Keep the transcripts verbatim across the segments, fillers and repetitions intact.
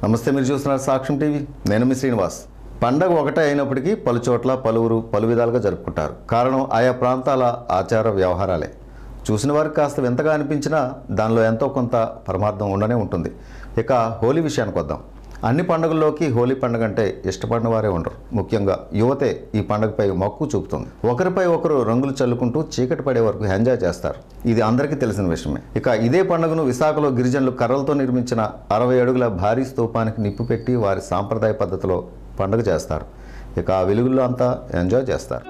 నమస్తే, మీరు చూస్తున్నారు సాక్ష్యం టీవీ. నేను మీ శ్రీనివాస్. పండగ ఒకటే అయినప్పటికీ పలు చోట్ల పలువురు పలు విధాలుగా జరుపుకుంటారు. కారణం ఆయా ప్రాంతాల ఆచార వ్యవహారాలే. చూసిన వారికి కాస్త వింతగా అనిపించినా దానిలో ఎంతో కొంత పరమార్థం ఉండనే ఉంటుంది. ఇక హోలీ విషయానికి వద్దాం. అన్ని పండుగల్లోకి హోలీ పండుగ అంటే ఇష్టపడిన వారే ఉండరు. ముఖ్యంగా యువతే ఈ పండుగపై మక్కువ చూపుతుంది. ఒకరిపై ఒకరు రంగులు చల్లుకుంటూ చీకటి పడే వరకు ఎంజాయ్ చేస్తారు. ఇది అందరికీ తెలిసిన విషయమే. ఇక ఇదే పండుగను విశాఖలో గిరిజనులు కర్రలతో నిర్మించిన అరవై అడుగుల భారీ స్తూపానికి నిప్పు పెట్టి వారి సాంప్రదాయ పద్ధతిలో పండుగ చేస్తారు. ఇక ఆ వెలుగుల్లో అంతా ఎంజాయ్ చేస్తారు.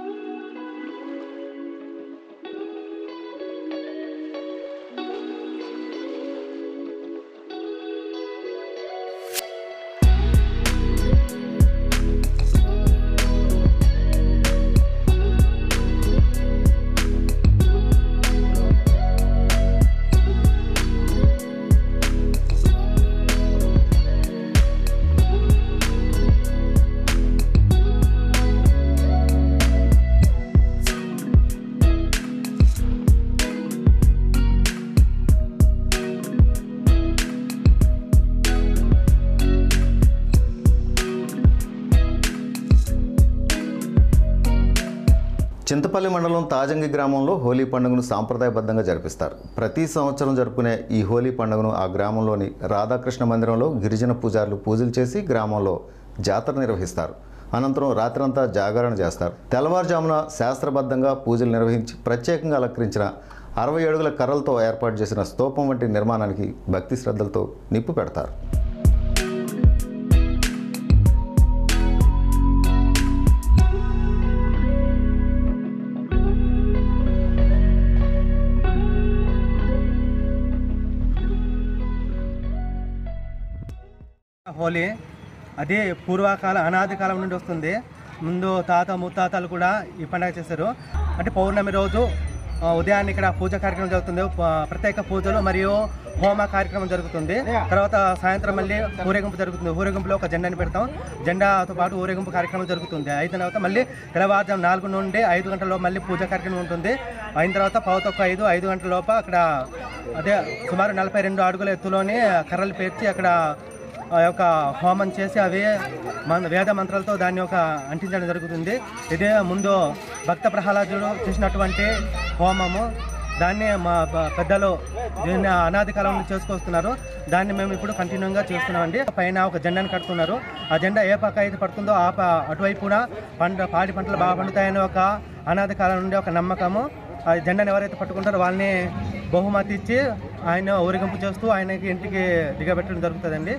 చింతపల్లి మండలం తాజంగి గ్రామంలో హోలీ పండుగను సాంప్రదాయబద్ధంగా జరిపిస్తారు. ప్రతి సంవత్సరం జరుపుకునే ఈ హోలీ పండుగను ఆ గ్రామంలోని రాధాకృష్ణ మందిరంలో గిరిజన పూజారులు పూజలు చేసి గ్రామంలో జాతర నిర్వహిస్తారు. అనంతరం రాత్రంతా జాగరణ చేస్తారు. తెల్లవారుజామున శాస్త్రబద్ధంగా పూజలు నిర్వహించి ప్రత్యేకంగా అలంకరించిన అరవై అడుగుల కర్రలతో ఏర్పాటు చేసిన స్తూపం వంటి నిర్మాణానికి భక్తి శ్రద్ధలతో నిప్పు పెడతారు. హోలీ అది పూర్వకాల అనాది కాలం నుండి వస్తుంది. ముందు తాత ముత్తాతలు కూడా ఈ పండుగ చేశారు. అంటే పౌర్ణమి రోజు ఉదయాన్నే ఇక్కడ పూజ కార్యక్రమం జరుగుతుంది. ప్రత్యేక పూజలు మరియు హోమ కార్యక్రమం జరుగుతుంది. తర్వాత సాయంత్రం మళ్ళీ ఊరేగింపు జరుగుతుంది. ఊరేగింపులో ఒక జెండాని పెడతాం. జెండాతో పాటు ఊరేగింపు కార్యక్రమం జరుగుతుంది. అయిన తర్వాత మళ్ళీ తెల్లవారుజాము నాలుగు నుండి ఐదు గంటల లోపు మళ్ళీ పూజ కార్యక్రమం ఉంటుంది. అయిన తర్వాత పావుతొక్క ఐదు ఐదు గంటల లోపు అక్కడ అదే సుమారు నలభై రెండు అడుగుల ఎత్తులోని కర్రలు పేర్చి అక్కడ ఆ యొక్క హోమం చేసి అవి మన వేద మంత్రాలతో దాన్ని ఒక అంటించడం జరుగుతుంది. ఇదే ముందు భక్త ప్రహ్లాదుడు చేసినటువంటి హోమము. దాన్ని మా పెద్దలు దీన్ని అనాది కాలం నుంచి చేసుకొస్తున్నారు. దాన్ని మేము ఇప్పుడు కంటిన్యూగా చేస్తున్నామండి. పైన ఒక జెండాను కడుతున్నారు. ఆ జెండా ఏ పక్క అయితే పడుతుందో ఆ అటువైపున పంట పాడి పంటలు బాగా పండుతాయని ఒక అనాది కాలం నుండి ఒక నమ్మకము. ఆ జెండాను ఎవరైతే పట్టుకుంటారో వాళ్ళని బహుమతి ఇచ్చి ఆయన ఊరేగింపు చేస్తూ ఆయనకి ఇంటికి దిగబెట్టడం జరుగుతుందండి.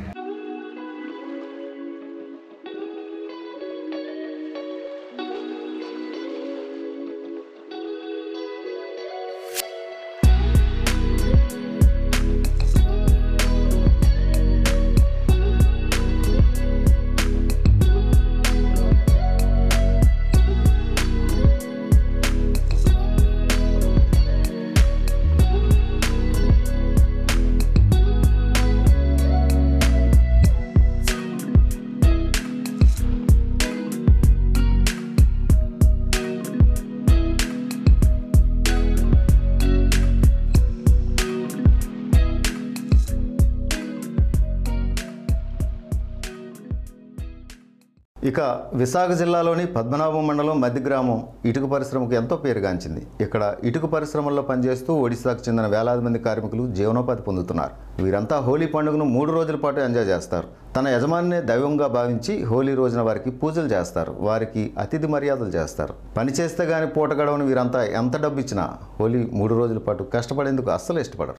ఇక విశాఖ జిల్లాలోని పద్మనాభం మండలం మద్ది గ్రామం ఇటుక పరిశ్రమకు ఎంతో పేరుగాంచింది. ఇక్కడ ఇటుక పరిశ్రమల్లో పనిచేస్తూ ఒడిశాకు చెందిన వేలాది మంది కార్మికులు జీవనోపాధి పొందుతున్నారు. వీరంతా హోలీ పండుగను మూడు రోజుల పాటు ఎంజాయ్ చేస్తారు. తన యజమానినే దైవంగా భావించి హోలీ రోజున వారికి పూజలు చేస్తారు. వారికి అతిథి మర్యాదలు చేస్తారు. పని చేస్తే గానీ పూట గడవని వీరంతా ఎంత డబ్బు ఇచ్చినా హోలీ మూడు రోజుల పాటు కష్టపడేందుకు అస్సలు ఇష్టపడరు.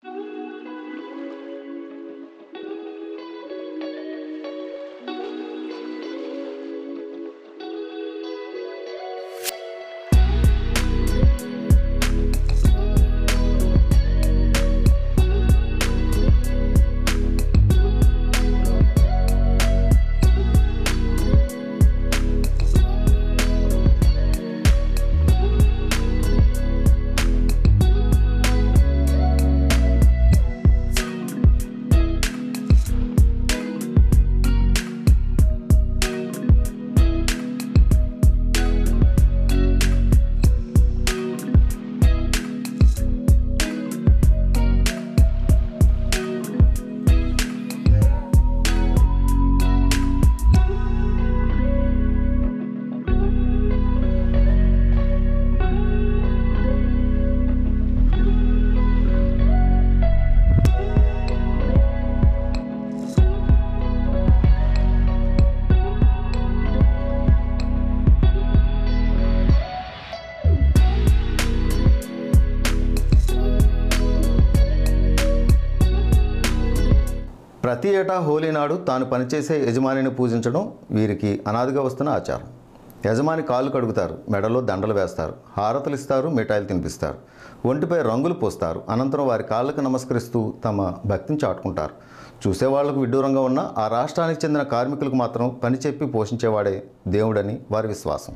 ప్రతి ఏటా హోలీ నాడు తాను పనిచేసే యజమానిని పూజించడం వీరికి అనాదిగా వస్తున్న ఆచారం. యజమాని కాళ్ళు కడుగుతారు, మెడలో దండలు వేస్తారు, హారతులు ఇస్తారు, మిఠాయిలు తినిపిస్తారు, ఒంటిపై రంగులు పోస్తారు. అనంతరం వారి కాళ్ళకు నమస్కరిస్తూ తమ భక్తిని చాటుకుంటారు. చూసేవాళ్లకు విడ్డూరంగా ఉన్న ఆ రాష్ట్రానికి చెందిన కార్మికులకు మాత్రం పని చెప్పి పోషించేవాడే దేవుడని వారి విశ్వాసం.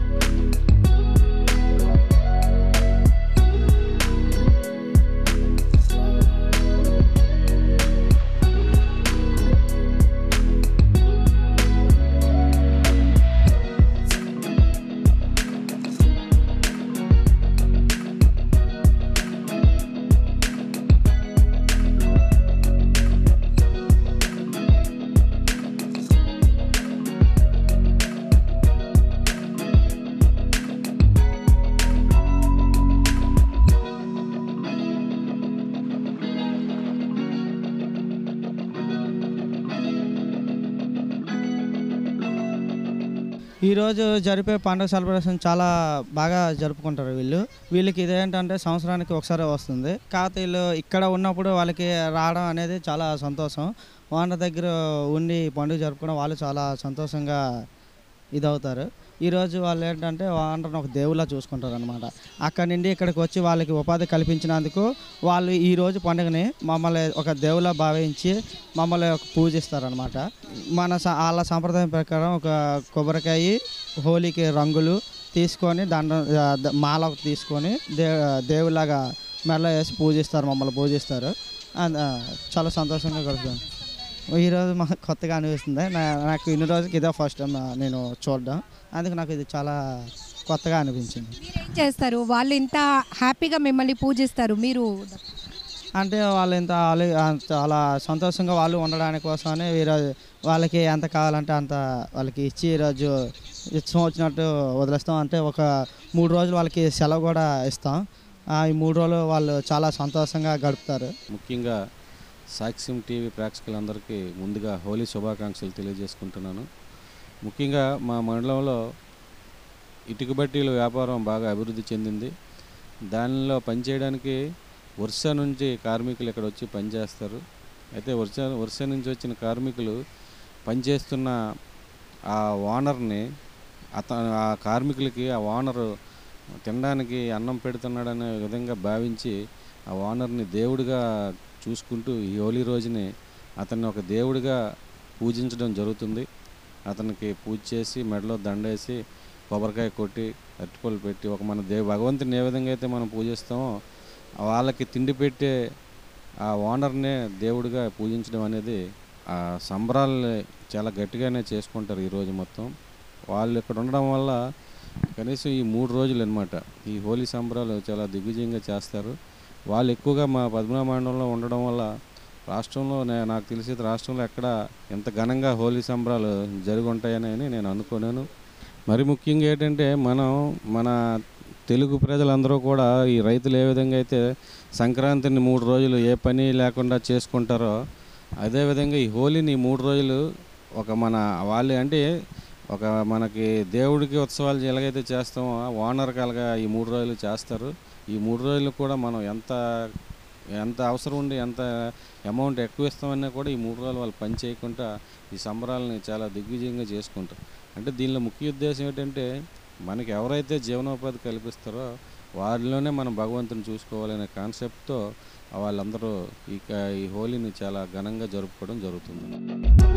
ఈరోజు జరిపే పండుగ సెలబ్రేషన్ చాలా బాగా జరుపుకుంటారు వీళ్ళు. వీళ్ళకి ఇదేంటంటే సంవత్సరానికి ఒకసారి వస్తుంది. కాకపోతే వీళ్ళు ఇక్కడ ఉన్నప్పుడు వాళ్ళకి రావడం అనేది చాలా సంతోషం. వాళ్ళ దగ్గర ఉండి పండుగ జరుపుకోవడం వాళ్ళు చాలా సంతోషంగా ఇదవుతారు. ఈరోజు వాళ్ళు ఏంటంటే వాళ్ళని ఒక దేవుళ్ళ చూసుకుంటారు అనమాట. అక్కడి నుండి ఇక్కడికి వచ్చి వాళ్ళకి ఉపాధి కల్పించినందుకు వాళ్ళు ఈరోజు పండుగని మమ్మల్ని ఒక దేవుళ్ళ భావించి మమ్మల్ని ఒక పూజిస్తారనమాట. మన వాళ్ళ సాంప్రదాయం ప్రకారం ఒక కొబ్బరికాయ, హోలీకి రంగులు తీసుకొని దండ మాల తీసుకొని దే దేవుళ్ళగా మెడలో వేసి పూజిస్తారు, మమ్మల్ని పూజిస్తారు. చాలా సంతోషంగా గడుపుతాం. ఈరోజు మాకు కొత్తగా అనిపిస్తుంది. నాకు ఇన్ని రోజులకి ఇదే ఫస్ట్ టైం నేను చూడడం, అందుకు నాకు ఇది చాలా కొత్తగా అనిపించింది. ఏం చేస్తారు వాళ్ళు ఇంత హ్యాపీగా మిమ్మల్ని పూజిస్తారు? మీరు అంటే వాళ్ళు ఇంత చాలా సంతోషంగా వాళ్ళు ఉండడానికి కోసమని ఈరోజు వాళ్ళకి ఎంత కావాలంటే అంత వాళ్ళకి ఇచ్చి ఈరోజు ఇష్టం వచ్చినట్టు వదిలేస్తాం. అంటే ఒక మూడు రోజులు వాళ్ళకి సెలవు కూడా ఇస్తాం. ఈ మూడు రోజులు వాళ్ళు చాలా సంతోషంగా గడుపుతారు. ముఖ్యంగా సాక్ష్యం టీవీ ప్రేక్షకులందరికీ ముందుగా హోలీ శుభాకాంక్షలు తెలియజేసుకుంటున్నాను. ముఖ్యంగా మా మండలంలో ఇటుక బట్టీల వ్యాపారం బాగా అభివృద్ధి చెందింది. దానిలో పనిచేయడానికి వర్ష నుంచి కార్మికులు ఇక్కడ వచ్చి పనిచేస్తారు. అయితే వర్ష వర్ష నుంచి వచ్చిన కార్మికులు పనిచేస్తున్న ఆ ఓనర్ని అత ఆ కార్మికులకి ఆ ఓనరు తినడానికి అన్నం పెడుతున్నాడనే విధంగా భావించి ఆ ఓనర్ని దేవుడిగా చూసుకుంటూ ఈ హోలీ రోజుని అతన్ని ఒక దేవుడిగా పూజించడం జరుగుతుంది. అతనికి పూజ చేసి మెడలో దండేసి కొబ్బరికాయ కొట్టి అరటిపళ్ళు పెట్టి ఒక మన దేవు భగవంతుని ఏ విధంగా అయితే మనం పూజిస్తామో వాళ్ళకి తిండి పెట్టే ఆ ఓనర్నే దేవుడిగా పూజించడం అనేది ఆ సంబరాలని చాలా గట్టిగానే చేసుకుంటారు ఈరోజు మొత్తం. వాళ్ళు ఇక్కడ ఉండడం వల్ల కనీసం ఈ మూడు రోజులు అన్నమాట ఈ హోలీ సంబరాలు చాలా దిగ్విజయంగా చేస్తారు. వాళ్ళు ఎక్కువగా మా పద్మనాభ మండలంలో ఉండడం వల్ల రాష్ట్రంలో నాకు తెలిసి రాష్ట్రంలో ఎక్కడ ఎంత ఘనంగా హోలీ సంబరాలు జరిగి ఉంటాయని నేను అనుకున్నాను. మరి ముఖ్యంగా ఏంటంటే మనం మన తెలుగు ప్రజలందరూ కూడా ఈ రైతులు ఏ విధంగా అయితే సంక్రాంతిని మూడు రోజులు ఏ పని లేకుండా చేసుకుంటారో అదేవిధంగా ఈ హోలీని మూడు రోజులు ఒక మన వాళ్ళు అంటే ఒక మనకి దేవుడికి ఉత్సవాలు ఎలాగైతే చేస్తామో ఓనర్కి అలాగా ఈ మూడు రోజులు చేస్తారు. ఈ మూడు రోజులు కూడా మనం ఎంత ఎంత అవసరం ఉండి ఎంత అమౌంట్ ఎక్కువ ఇస్తామన్నా కూడా ఈ మూడు రోజులు వాళ్ళు పని చేయకుండా ఈ సంబరాలని చాలా దిగ్విజయంగా చేసుకుంటారు. అంటే దీనిలో ముఖ్య ఉద్దేశం ఏంటంటే మనకి ఎవరైతే జీవనోపాధి కల్పిస్తారో వారిలోనే మనం భగవంతుని చూసుకోవాలనే కాన్సెప్ట్తో వాళ్ళందరూ ఈ ఈ హోలీని చాలా ఘనంగా జరుపుకోవడం జరుగుతుంది.